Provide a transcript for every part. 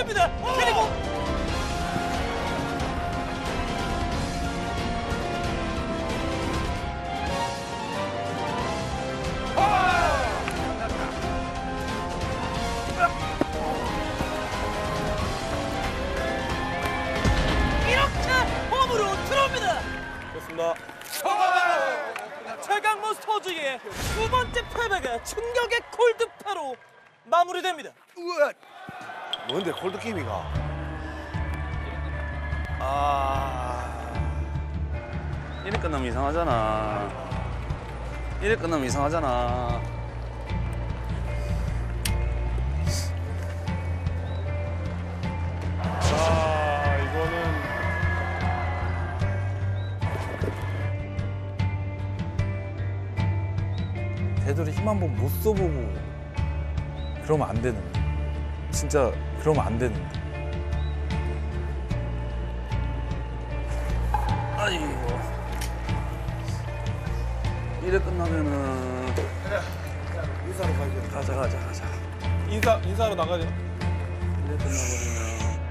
뚫어줍니다. 그리고 이렇게 홈으로 들어옵니다. 좋습니다. 최강 몬스터즈의 두 번째 패배가 충격의 콜드패로 마무리됩니다. 뭔데 콜드게임이가? 이래 끝나면 이상하잖아. 이래 끝나면 이상하잖아. 자, 이거는 되도록 힘 한 번 못 써보고 그러면 안 되는데. 진짜 그러면 안 되는데. 아이고. 이래 끝나면은 인사로 가야죠. 가자. 인사하러 나가죠. 이래 끝나버리면.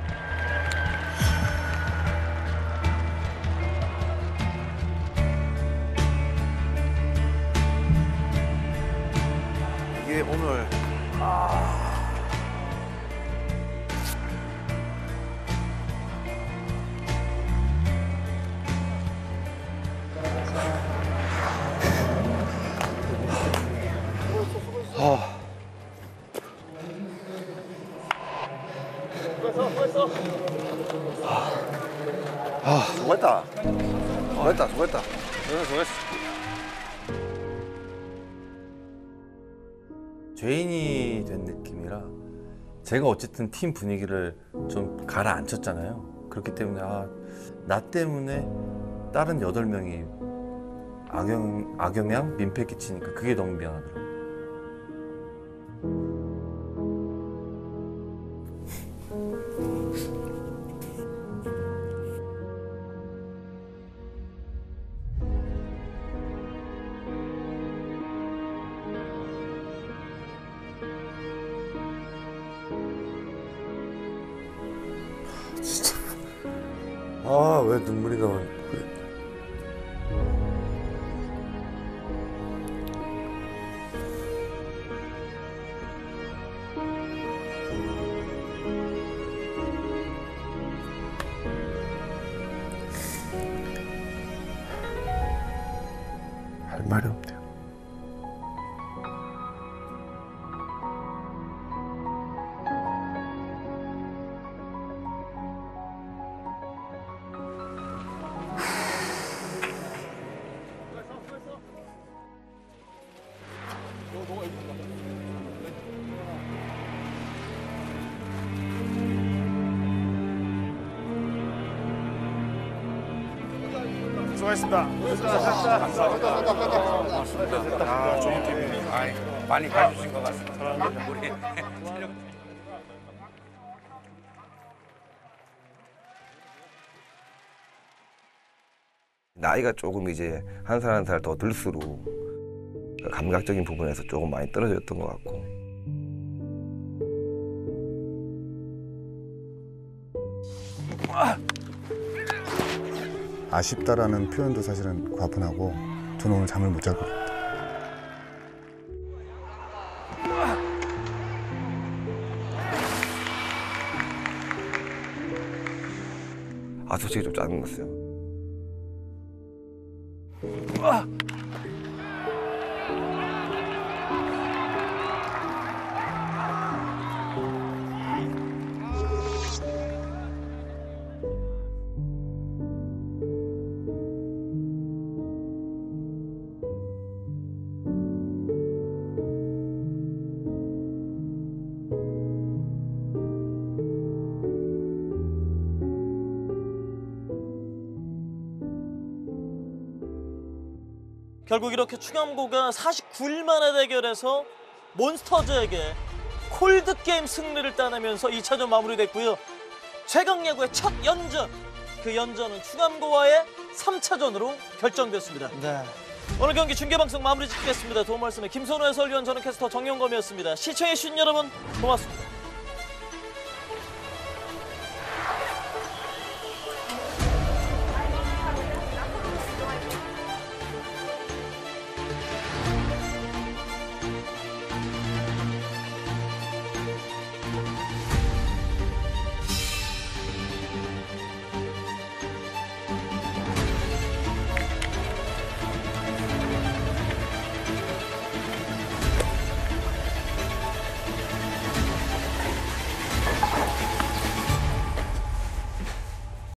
이게 오늘 수고했다. 수고했다. 수고했어. 죄인이 된 느낌이라 제가 어쨌든 팀 분위기를 좀 가라앉혔잖아요. 그렇기 때문에 나 때문에 다른 8명이 악영향, 민폐 끼치니까 그게 너무 미안하더라고요. 왜 눈물이 나와? 할 말이 없네요. 수고하셨습니다. 아, 좋은 팀이네. 많이 가주신 것 같습니다. 우리 나이가 조금 이제 한 살 더 들수록 감각적인 부분에서 조금 많이 떨어졌던 것 같고. 아쉽다라는 표현도 사실은 과분하고 저는 오늘 잠을 못 잘 것 같아요. 솔직히 좀 짜증났어요. 결국 이렇게 충암고가 49일 만에 대결에서 몬스터즈에게 콜드게임 승리를 따내면서 2차전 마무리됐고요. 최강야구의 첫 연전, 그 연전은 충암고와의 3차전으로 결정됐습니다. 네. 오늘 경기 중계방송 마무리 짓겠습니다. 도움 말씀에 김선우 해설위원, 저는 캐스터 정용검이었습니다. 시청해주신 여러분 고맙습니다.